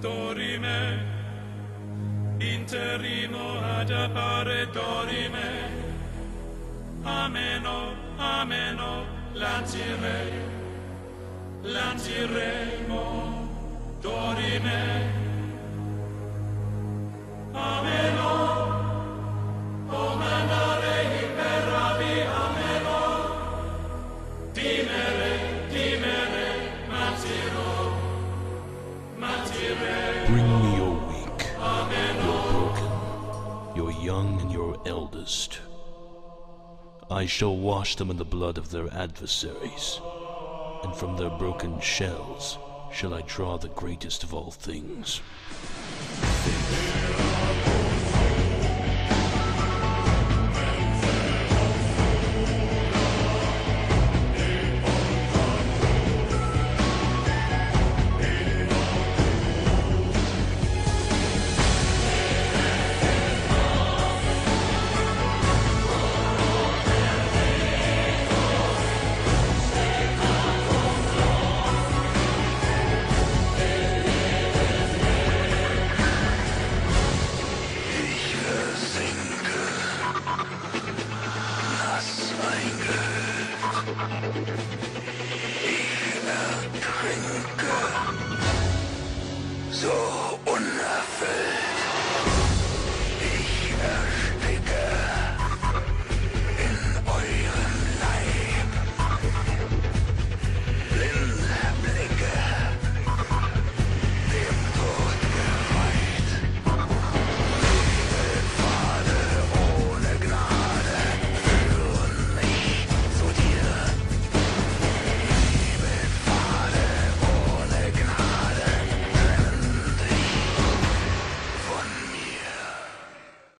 dorime, interimo ad appare dorime, ameno, ameno, lanciremo, dorime, ameno, o mandare imperavi, ameno, dimere, matire. Bring me your weak, your broken, your young and your eldest. I shall wash them in the blood of their adversaries, and from their broken shells shall I draw the greatest of all things. So